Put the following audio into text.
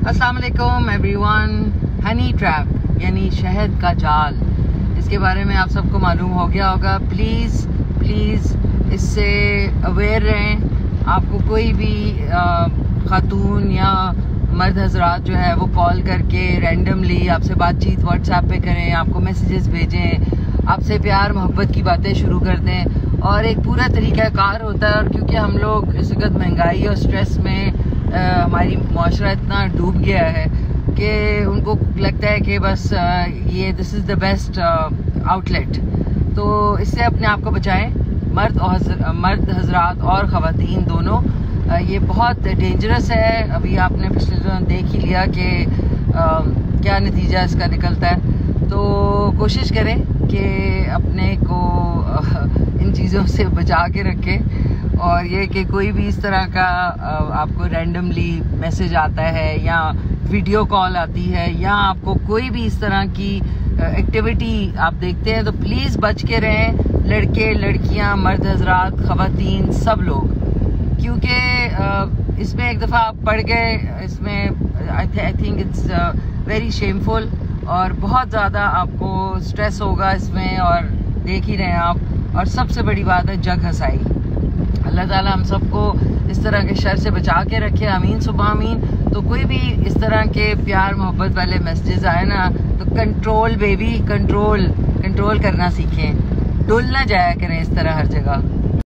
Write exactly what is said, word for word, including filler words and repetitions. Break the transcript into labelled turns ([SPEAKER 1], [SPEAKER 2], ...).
[SPEAKER 1] अस्सलाम वालेकुम everyone. Honey trap यानी शहद का जाल, इसके बारे में आप सबको मालूम हो गया होगा। प्लीज़ प्लीज़ इससे अवेयर रहें। आपको कोई भी खातून या मर्द हजरात जो है वो कॉल करके रैंडमली आपसे बातचीत व्हाट्सएप पे करें, आपको मैसेजेस भेजें, आपसे प्यार मोहब्बत की बातें शुरू कर दें, और एक पूरा तरीक़ाकार होता है। और क्योंकि हम लोग इस वक्त महंगाई और स्ट्रेस में आ, हमारी माशरा इतना डूब गया है कि उनको लगता है कि बस आ, ये this is the best outlet. तो इससे अपने आप को बचाएं, मर्द और मर्द हजरात और ख़वातीन दोनों। आ, ये बहुत डेंजरस है। अभी आपने पिछले दिनों देख ही लिया कि क्या नतीजा इसका निकलता है। तो कोशिश करें कि अपने को आ, इन चीज़ों से बचा के रखें। और ये कि कोई भी इस तरह का आपको रैंडमली मैसेज आता है या वीडियो कॉल आती है या आपको कोई भी इस तरह की एक्टिविटी आप देखते हैं तो प्लीज़ बच के रहें, लड़के लड़कियां, मर्द हजरात, ख़वातीन, सब लोग। क्योंकि इसमें एक दफ़ा आप पढ़ गए, इसमें I think it's very shameful और बहुत ज़्यादा आपको स्ट्रेस होगा इसमें। और देख ही रहे हैं आप। और सबसे बड़ी बात है जग हंसाई। अल्लाह ताला हम सबको इस तरह के शर से बचा के रखे, आमीन सुबह आमीन। तो कोई भी इस तरह के प्यार मोहब्बत वाले मैसेजेस आए ना तो कंट्रोल बेबी, कंट्रोल कंट्रोल करना सीखें। डुल ना जाया करें इस तरह हर जगह।